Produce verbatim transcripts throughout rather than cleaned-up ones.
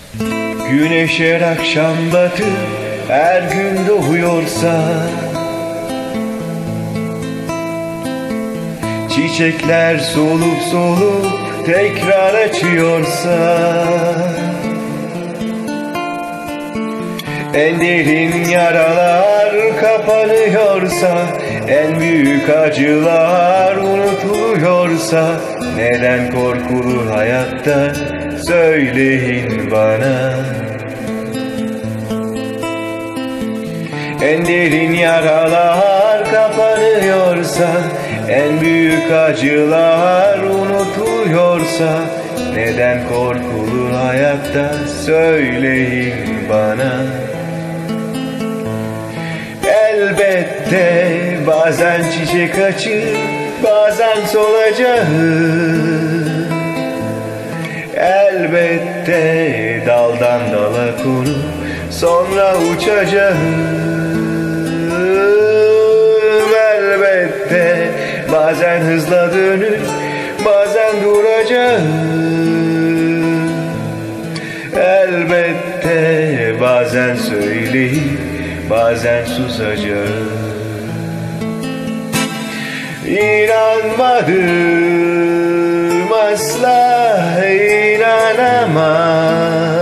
Güneş her akşam batıp her gün doğuyorsa, çiçekler solup solup tekrar açıyorsa, en derin yaralar kapanıyorsa, en büyük acılar unutuluyorsa, neden korkulur hayatta, söyleyin bana. En derin yaralar kapanıyorsa, en büyük acılar unutuluyorsa, neden korkulur hayatta, söyleyin bana. Elbette bazen çiçek açır, bazen solacak. Elbette daldan dala konup sonra uçacağım. Elbette bazen hızla dönüp bazen duracağım. Elbette bazen söyleyip bazen susacağım. İnanmadım, asla inanamam,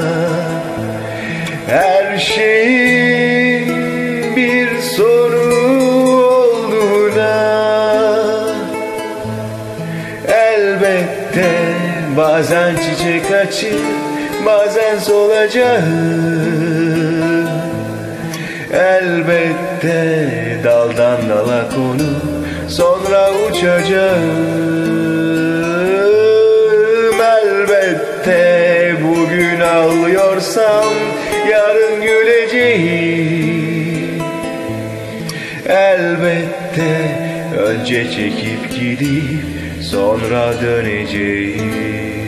her şeyin bir sonu olduğuna. Elbette bazen çiçek açıp bazen solacak. Elbette daldan dala konup sonra uçacağım. Elbette bugün ağlıyorsam yarın güleceğim. Elbette önce çekip gidip sonra döneceğim.